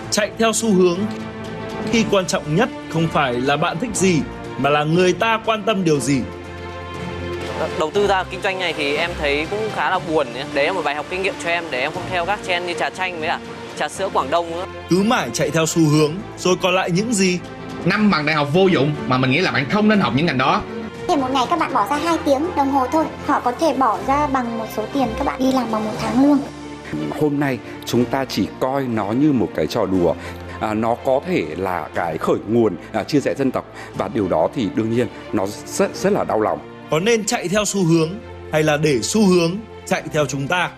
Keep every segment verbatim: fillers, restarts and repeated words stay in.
Chạy theo xu hướng khi quan trọng nhất không phải là bạn thích gì mà là người ta quan tâm điều gì. Đầu tư ra kinh doanh này thì em thấy cũng khá là buồn. Đấy là một bài học kinh nghiệm cho em để em không theo các trend như trà chanh với cả trà sữa Quảng Đông nữa. Cứ mãi chạy theo xu hướng rồi còn lại những gì? Năm bằng đại học vô dụng mà mình nghĩ là bạn không nên học những ngành đó. Thì một ngày các bạn bỏ ra hai tiếng đồng hồ thôi, họ có thể bỏ ra bằng một số tiền các bạn đi làm bằng một tháng lương. Hôm nay chúng ta chỉ coi nó như một cái trò đùa. À, nó có thể là cái khởi nguồn à, chia rẽ dân tộc, và điều đó thì đương nhiên nó rất rất là đau lòng. Có nên chạy theo xu hướng hay là để xu hướng chạy theo chúng ta?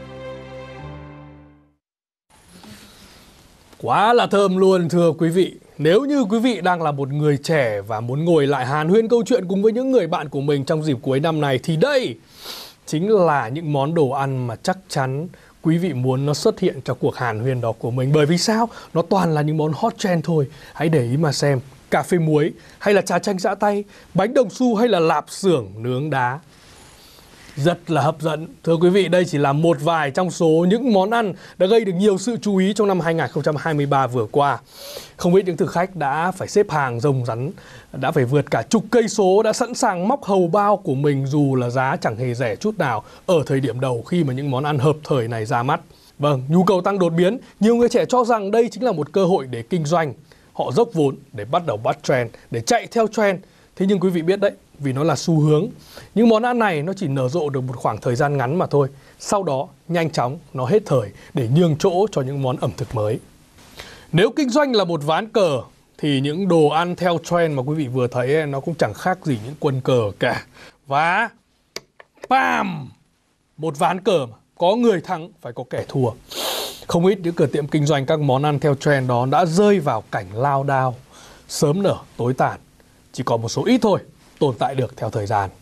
Quá là thơm luôn thưa quý vị. Nếu như quý vị đang là một người trẻ và muốn ngồi lại hàn huyên câu chuyện cùng với những người bạn của mình trong dịp cuối năm này, thì đây chính là những món đồ ăn mà chắc chắn quý vị muốn nó xuất hiện trong cuộc hàn huyên đó của mình. Bởi vì sao? Nó toàn là những món hot trend thôi. Hãy để ý mà xem. Cà phê muối hay là trà chanh giã tay, bánh đồng xu hay là lạp xưởng nướng đá. Rất là hấp dẫn. Thưa quý vị, đây chỉ là một vài trong số những món ăn đã gây được nhiều sự chú ý trong năm hai không hai ba vừa qua. Không ít những thực khách đã phải xếp hàng rồng rắn, đã phải vượt cả chục cây số, đã sẵn sàng móc hầu bao của mình dù là giá chẳng hề rẻ chút nào ở thời điểm đầu khi mà những món ăn hợp thời này ra mắt. Vâng, nhu cầu tăng đột biến, nhiều người trẻ cho rằng đây chính là một cơ hội để kinh doanh. Họ dốc vốn để bắt đầu bắt trend, để chạy theo trend. Thế nhưng quý vị biết đấy, vì nó là xu hướng, những món ăn này nó chỉ nở rộ được một khoảng thời gian ngắn mà thôi. Sau đó, nhanh chóng nó hết thời để nhường chỗ cho những món ẩm thực mới. Nếu kinh doanh là một ván cờ, thì những đồ ăn theo trend mà quý vị vừa thấy ấy, nó cũng chẳng khác gì những quân cờ cả. Và bam! Một ván cờ mà, có người thắng phải có kẻ thua. Không ít những cửa tiệm kinh doanh các món ăn theo trend đó đã rơi vào cảnh lao đao, sớm nở tối tàn. Chỉ còn một số ít thôi tồn tại được theo thời gian.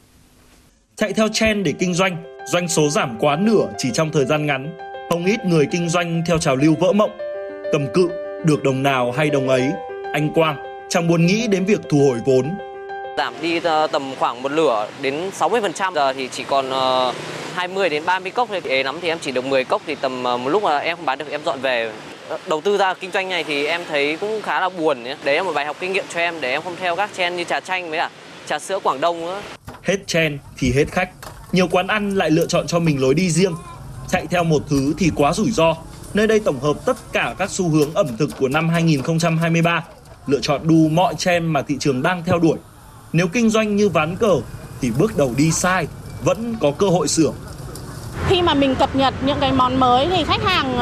Chạy theo trend để kinh doanh, doanh số giảm quá nửa chỉ trong thời gian ngắn. Không ít người kinh doanh theo trào lưu vỡ mộng, cầm cự, được đồng nào hay đồng ấy. Anh Quang chẳng buồn nghĩ đến việc thu hồi vốn. Giảm đi tầm khoảng một nửa đến sáu mươi phần trăm, giờ thì chỉ còn hai mươi đến ba mươi cốc thôi. Ế lắm thì em chỉ được mười cốc, thì tầm một lúc mà em không bán được em dọn về. Đầu tư ra kinh doanh này thì em thấy cũng khá là buồn. Đấy là một bài học kinh nghiệm cho em để em không theo các trend như trà chanh với cả trà sữa Quảng Đông nữa. Hết trend thì hết khách. Nhiều quán ăn lại lựa chọn cho mình lối đi riêng. Chạy theo một thứ thì quá rủi ro. Nơi đây tổng hợp tất cả các xu hướng ẩm thực của năm hai không hai ba, lựa chọn đủ mọi trend mà thị trường đang theo đuổi. Nếu kinh doanh như ván cờ thì bước đầu đi sai vẫn có cơ hội sửa. Khi mà mình cập nhật những cái món mới thì khách hàng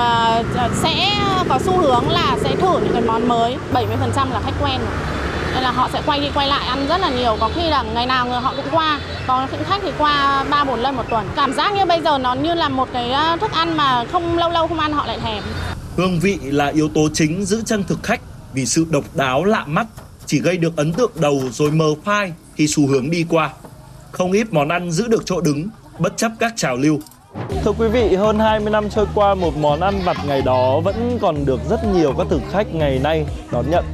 sẽ có xu hướng là sẽ thử những cái món mới. bảy mươi phần trăm là khách quen rồi. Nên là họ sẽ quay đi quay lại ăn rất là nhiều. Có khi là ngày nào người họ cũng qua. Có những khách thì qua ba bốn lần một tuần. Cảm giác như bây giờ nó như là một cái thức ăn mà không lâu lâu không ăn họ lại thèm. Hương vị là yếu tố chính giữ chân thực khách, vì sự độc đáo lạ mắt chỉ gây được ấn tượng đầu rồi mờ phai khi xu hướng đi qua. Không ít món ăn giữ được chỗ đứng bất chấp các trào lưu. Thưa quý vị, hơn hai mươi năm trôi qua, một món ăn vặt ngày đó vẫn còn được rất nhiều các thực khách ngày nay đón nhận.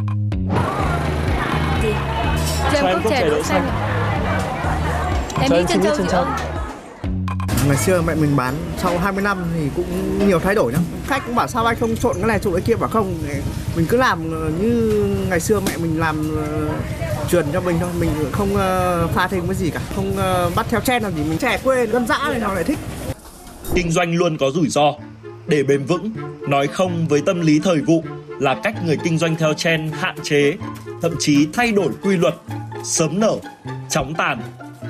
Cho em cốc chè đỗ xanh. Em biết chân trâu chưa? Ngày xưa mẹ mình bán, sau hai mươi năm thì cũng nhiều thay đổi lắm. Khách cũng bảo sao anh không trộn cái này trộn cái kia, bảo không, mình cứ làm như ngày xưa mẹ mình làm uh, truyền cho mình thôi, mình không uh, pha thêm cái gì cả, không uh, bắt theo trend làm gì, mình trẻ quê dân dã nên họ lại thích. Kinh doanh luôn có rủi ro. Để bền vững, nói không với tâm lý thời vụ là cách người kinh doanh theo trend hạn chế, thậm chí thay đổi quy luật, sớm nở, chóng tàn.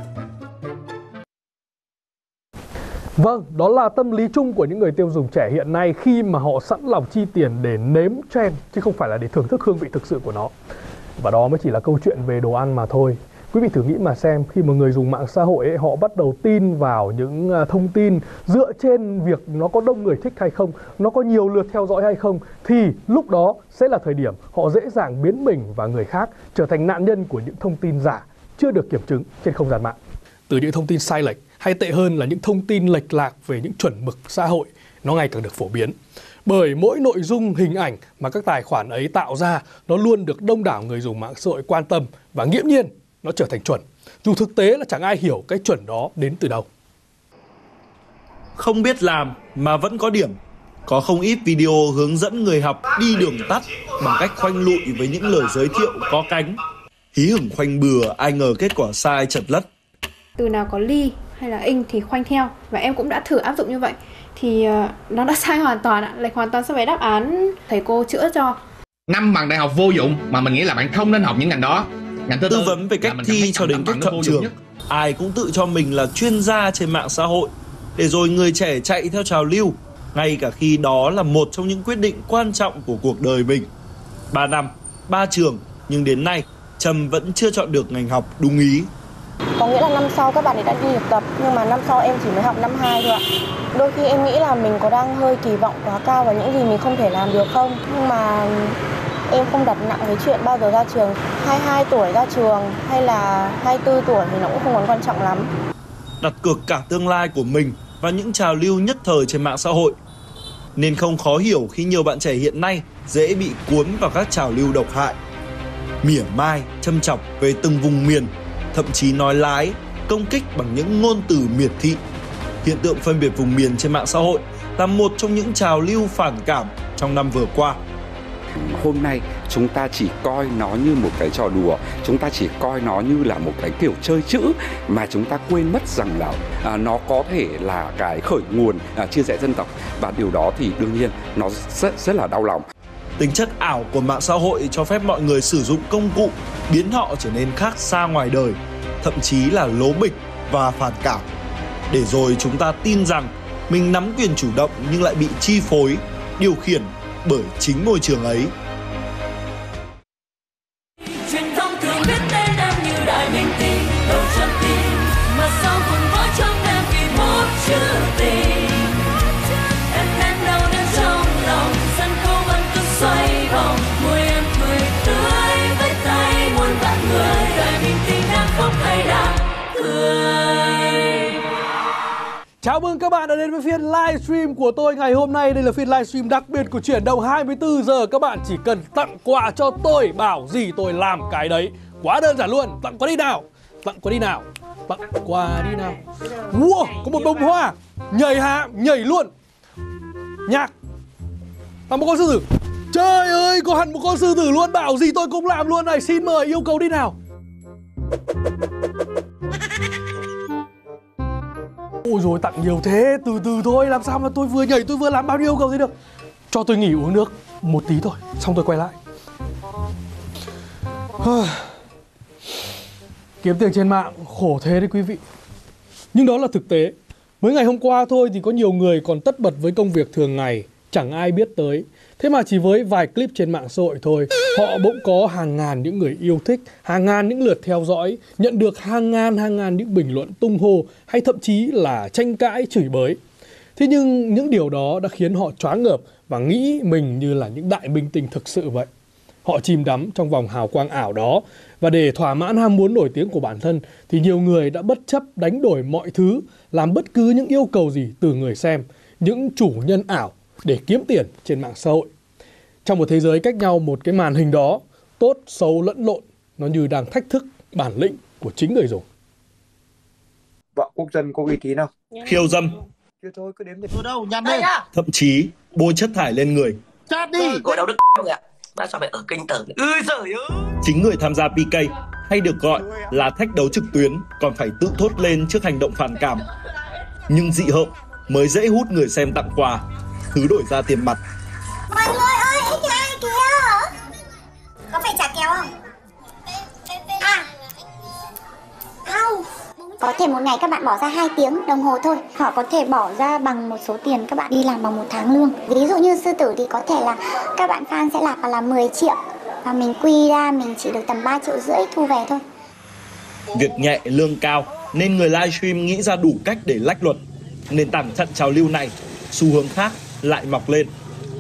Vâng, đó là tâm lý chung của những người tiêu dùng trẻ hiện nay khi mà họ sẵn lòng chi tiền để nếm trend chứ không phải là để thưởng thức hương vị thực sự của nó. Và đó mới chỉ là câu chuyện về đồ ăn mà thôi. Quý vị thử nghĩ mà xem, khi mà người dùng mạng xã hội ấy, họ bắt đầu tin vào những thông tin dựa trên việc nó có đông người thích hay không, nó có nhiều lượt theo dõi hay không, thì lúc đó sẽ là thời điểm họ dễ dàng biến mình và người khác trở thành nạn nhân của những thông tin giả chưa được kiểm chứng trên không gian mạng. Từ những thông tin sai lệch, hay tệ hơn là những thông tin lệch lạc về những chuẩn mực xã hội, nó ngày càng được phổ biến. Bởi mỗi nội dung, hình ảnh mà các tài khoản ấy tạo ra, nó luôn được đông đảo người dùng mạng xã hội quan tâm và nghiễm nhiên nó trở thành chuẩn, dù thực tế là chẳng ai hiểu cái chuẩn đó đến từ đâu. Không biết làm mà vẫn có điểm, Có không ít video hướng dẫn người học đi đường tắt bằng cách khoanh lụi với những lời giới thiệu có cánh. Hí hửng khoanh bừa, ai ngờ kết quả sai chật lất. Từ nào có ly hay là inh thì khoanh theo, và em cũng đã thử áp dụng như vậy. Thì uh, nó đã sai hoàn toàn ạ, lệch hoàn toàn so với đáp án thầy cô chữa cho. Năm bằng đại học vô dụng mà mình nghĩ là bạn không nên học những ngành đó. Ngành thứ tư vấn về cách thi cho đến cách chọn trường. Ai cũng tự cho mình là chuyên gia trên mạng xã hội, để rồi người trẻ chạy theo trào lưu, ngay cả khi đó là một trong những quyết định quan trọng của cuộc đời mình. Ba năm, ba trường, nhưng đến nay Trâm vẫn chưa chọn được ngành học đúng ý. Có nghĩa là năm sau các bạn ấy đã đi thực tập, nhưng mà năm sau em chỉ mới học năm hai thôi ạ. Đôi khi em nghĩ là mình có đang hơi kỳ vọng quá cao vào những gì mình không thể làm được không. Nhưng mà em không đặt nặng cái chuyện bao giờ ra trường. hai mươi hai tuổi ra trường hay là hai mươi tư tuổi thì nó cũng không còn quan trọng lắm. Đặt cược cả tương lai của mình và những trào lưu nhất thời trên mạng xã hội. Nên không khó hiểu khi nhiều bạn trẻ hiện nay dễ bị cuốn vào các trào lưu độc hại. Mỉa mai, châm chọc về từng vùng miền, thậm chí nói lái, công kích bằng những ngôn từ miệt thị. Hiện tượng phân biệt vùng miền trên mạng xã hội là một trong những trào lưu phản cảm trong năm vừa qua. Hôm nay chúng ta chỉ coi nó như một cái trò đùa, chúng ta chỉ coi nó như là một cái kiểu chơi chữ, mà chúng ta quên mất rằng là à, nó có thể là cái khởi nguồn à, chia rẽ dân tộc, và điều đó thì đương nhiên nó rất rất là đau lòng. Tính chất ảo của mạng xã hội cho phép mọi người sử dụng công cụ biến họ trở nên khác xa ngoài đời, thậm chí là lố bịch và phản cảm, để rồi chúng ta tin rằng mình nắm quyền chủ động nhưng lại bị chi phối, điều khiển bởi chính môi trường ấy. Truyền thông thường biết tên em như đại minh tinh, đâu chân tin mà sao cùng có trong em vì một chữ tình. Em đến đâu đến trong lòng, sân khấu vẫn cứ xoay vòng, môi em cười tươi với tay muôn vạn người. Đại minh tinh đang khóc hay đang cười. Chào mừng các bạn đã đến với phiên livestream của tôi ngày hôm nay. Đây là phiên livestream đặc biệt của Chuyển động hai mươi tư giờ. Các bạn chỉ cần tặng quà cho tôi, bảo gì tôi làm cái đấy. Quá đơn giản luôn. Tặng quà đi nào. Tặng quà đi nào. Tặng quà đi nào. Wow, có một bông hoa. Nhảy hạ, nhảy luôn. Nhạc. Tặng một con sư tử. Trời ơi, có hẳn một con sư tử luôn. Bảo gì tôi cũng làm luôn này. Xin mời, yêu cầu đi nào. Ôi dồi, tặng nhiều thế, từ từ thôi, làm sao mà tôi vừa nhảy tôi vừa làm bao nhiêu yêu cầu thế được. Cho tôi nghỉ uống nước một tí thôi, xong tôi quay lại. Kiếm tiền trên mạng khổ thế đấy quý vị. Nhưng đó là thực tế. Mới ngày hôm qua thôi thì có nhiều người còn tất bật với công việc thường ngày, chẳng ai biết tới. Thế mà chỉ với vài clip trên mạng xã hội thôi, họ bỗng có hàng ngàn những người yêu thích, hàng ngàn những lượt theo dõi, nhận được hàng ngàn hàng ngàn những bình luận tung hô hay thậm chí là tranh cãi chửi bới. Thế nhưng những điều đó đã khiến họ choáng ngợp và nghĩ mình như là những đại minh tinh thực sự vậy. Họ chìm đắm trong vòng hào quang ảo đó, và để thỏa mãn ham muốn nổi tiếng của bản thân thì nhiều người đã bất chấp đánh đổi mọi thứ, làm bất cứ những yêu cầu gì từ người xem, những chủ nhân ảo để kiếm tiền trên mạng xã hội. Trong một thế giới cách nhau một cái màn hình đó, tốt, xấu lẫn lộn, nó như đang thách thức bản lĩnh của chính người dùng. Vợ quốc dân có uy tín không? Khiêu dâm. Chưa thôi, cứ đếm được đâu, nhăn đi. Thậm chí bôi chất thải lên người. Chát đi. Gọi đâu đức người ạ. Bác sao phải ở kinh tởn. Ui giời ơi. Chính người tham gia pê ca, hay được gọi là thách đấu trực tuyến, còn phải tự thốt lên trước hành động phản cảm. Nhưng dị hợm mới dễ hút người xem tặng quà, thứ đổi ra tiền mặt. Mọi người ơi, ích hai kìa. Có phải trả kéo không? À. Không. Có thể một ngày các bạn bỏ ra hai tiếng đồng hồ thôi. Họ có thể bỏ ra bằng một số tiền các bạn đi làm bằng một tháng lương. Ví dụ như sư tử thì có thể là các bạn fan sẽ nạp vào là mười triệu. Và mình quy ra mình chỉ được tầm ba triệu rưỡi thu về thôi. Việc nhẹ lương cao nên người livestream nghĩ ra đủ cách để lách luật. Nền tảng chặn trào lưu này, xu hướng khác lại mọc lên.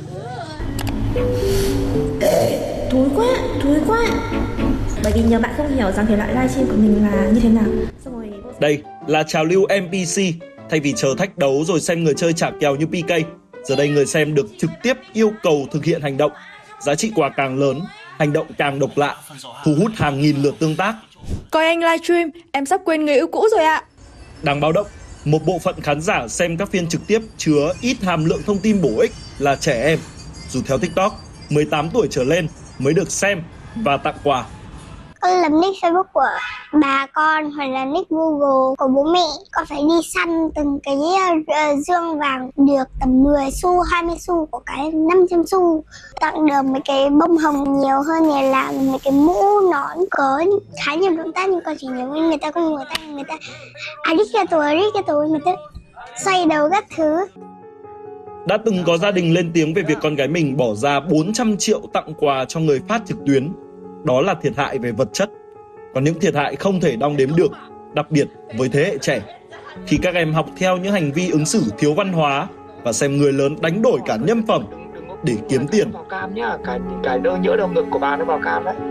Thúi quá, thúi quá. Bởi vì nhiều bạn không hiểu rằng thể loại livestream của mình là như thế nào. Rồi... Đây là trào lưu em pê xê. Thay vì chờ thách đấu rồi xem người chơi trả kèo như pê ca, giờ đây người xem được trực tiếp yêu cầu thực hiện hành động. Giá trị quà càng lớn, hành động càng độc lạ, thu hút hàng nghìn lượt tương tác. Coi anh livestream, em sắp quên người yêu cũ rồi ạ. Đáng báo động, Một bộ phận khán giả xem các phiên trực tiếp chứa ít hàm lượng thông tin bổ ích là trẻ em, dù theo TikTok, mười tám tuổi trở lên mới được xem và tặng quà. Con lập nick Facebook của bà con hoặc là nick Google của bố mẹ. Con phải đi săn từng cái uh, dương vàng được tầm mười xu, hai mươi xu, của cái năm trăm xu. Tặng được mấy cái bông hồng nhiều hơn là làm mấy cái mũ nón, có khá nhiều động tác nhưng con chỉ nhớ người ta con người ta người ta arigato arigato, người ta xoay đầu các thứ. Đã từng có gia đình lên tiếng về việc con gái mình bỏ ra bốn trăm triệu tặng quà cho người phát trực tuyến. Đó là thiệt hại về vật chất. Còn những thiệt hại không thể đong đếm được, đặc biệt với thế hệ trẻ. Khi các em học theo những hành vi ứng xử thiếu văn hóa và xem người lớn đánh đổi cả nhân phẩm để kiếm tiền. Cam nhá, cái cái đơ nhỡ đầu ngực của bà nó vào cam đấy.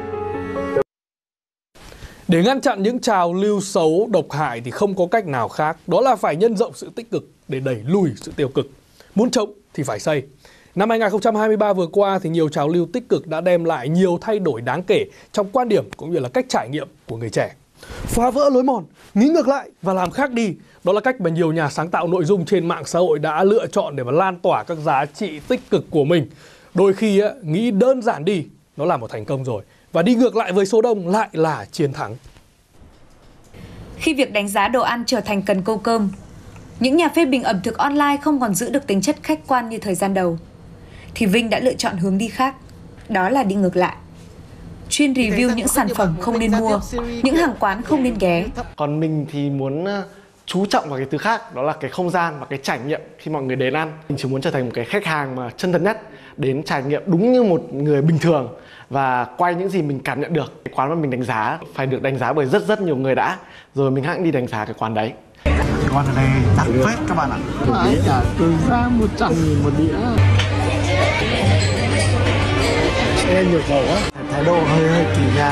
Để ngăn chặn những trào lưu xấu độc hại thì không có cách nào khác, đó là phải nhân rộng sự tích cực để đẩy lùi sự tiêu cực. Muốn chống thì phải xây. Năm hai nghìn không trăm hai mươi ba vừa qua thì nhiều trào lưu tích cực đã đem lại nhiều thay đổi đáng kể trong quan điểm cũng như là cách trải nghiệm của người trẻ. Phá vỡ lối mòn, nghĩ ngược lại và làm khác đi. Đó là cách mà nhiều nhà sáng tạo nội dung trên mạng xã hội đã lựa chọn để mà lan tỏa các giá trị tích cực của mình. Đôi khi á, nghĩ đơn giản đi, nó là một thành công rồi. Và đi ngược lại với số đông lại là chiến thắng. Khi việc đánh giá đồ ăn trở thành cần câu cơm, những nhà phê bình ẩm thực online không còn giữ được tính chất khách quan như thời gian đầu, thì Vinh đã lựa chọn hướng đi khác, đó là đi ngược lại. Chuyên review những sản phẩm không nên mua, những hàng quán không nên ghé. Còn mình thì muốn chú trọng vào cái thứ khác, đó là cái không gian và cái trải nghiệm khi mọi người đến ăn. Mình chỉ muốn trở thành một cái khách hàng mà chân thật nhất, đến trải nghiệm đúng như một người bình thường và quay những gì mình cảm nhận được. Cái quán mà mình đánh giá phải được đánh giá bởi rất rất nhiều người đã, rồi mình hãng đi đánh giá cái quán đấy. Quán ở đây đắt phết các bạn ạ. Đấy cả từ ra một trăm nghìn một đĩa. Em nhiều dầu á. Thái độ hơi hơi kỳ nha.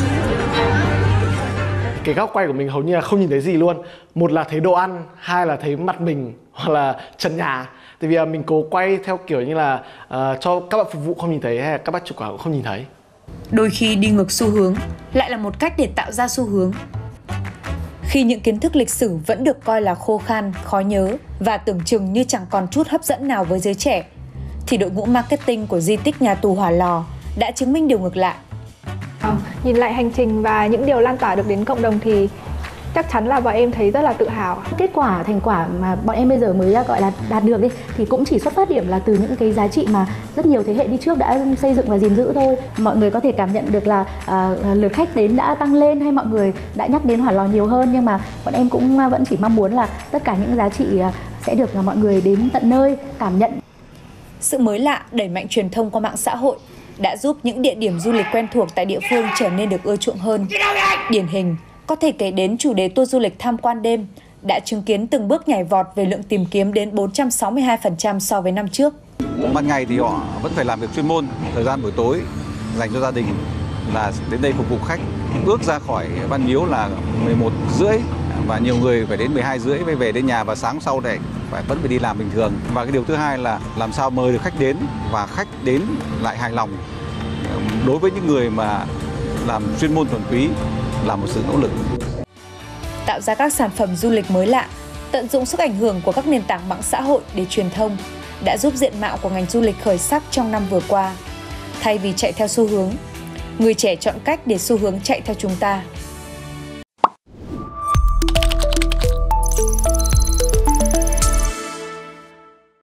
Cái góc quay của mình hầu như là không nhìn thấy gì luôn. Một là thấy đồ ăn, hai là thấy mặt mình hoặc là trần nhà. Tại vì mình cố quay theo kiểu như là uh, cho các bạn phục vụ không nhìn thấy hay là các bác chủ quán cũng không nhìn thấy. Đôi khi đi ngược xu hướng lại là một cách để tạo ra xu hướng. Khi những kiến thức lịch sử vẫn được coi là khô khan, khó nhớ và tưởng chừng như chẳng còn chút hấp dẫn nào với giới trẻ, thì đội ngũ marketing của di tích nhà tù Hỏa Lò đã chứng minh điều ngược lại. Nhìn lại hành trình và những điều lan tỏa được đến cộng đồng thì chắc chắn là bọn em thấy rất là tự hào. Kết quả, thành quả mà bọn em bây giờ mới gọi là đạt được đi thì cũng chỉ xuất phát điểm là từ những cái giá trị mà rất nhiều thế hệ đi trước đã xây dựng và gìn giữ thôi. Mọi người có thể cảm nhận được là uh, lượt khách đến đã tăng lên hay mọi người đã nhắc đến Hỏa Lò nhiều hơn, nhưng mà bọn em cũng vẫn chỉ mong muốn là tất cả những giá trị sẽ được mọi người đến tận nơi cảm nhận. Sự mới lạ, đẩy mạnh truyền thông qua mạng xã hội đã giúp những địa điểm du lịch quen thuộc tại địa phương trở nên được ưa chuộng hơn. Điển hình có thể kể đến chủ đề tour du lịch tham quan đêm đã chứng kiến từng bước nhảy vọt về lượng tìm kiếm đến bốn trăm sáu mươi hai phần trăm so với năm trước. Ban ngày thì họ vẫn phải làm việc chuyên môn, thời gian buổi tối dành cho gia đình là đến đây phục vụ khách. Bước ra khỏi Văn Miếu là mười một rưỡi và nhiều người phải đến mười hai rưỡi mới về đến nhà, và sáng sau này phải vẫn phải đi làm bình thường. Và cái điều thứ hai là làm sao mời được khách đến và khách đến lại hài lòng. Đối với những người mà làm chuyên môn thuần túy là một sự nỗ lực. Tạo ra các sản phẩm du lịch mới lạ, tận dụng sức ảnh hưởng của các nền tảng mạng xã hội để truyền thông đã giúp diện mạo của ngành du lịch khởi sắc trong năm vừa qua. Thay vì chạy theo xu hướng, người trẻ chọn cách để xu hướng chạy theo chúng ta.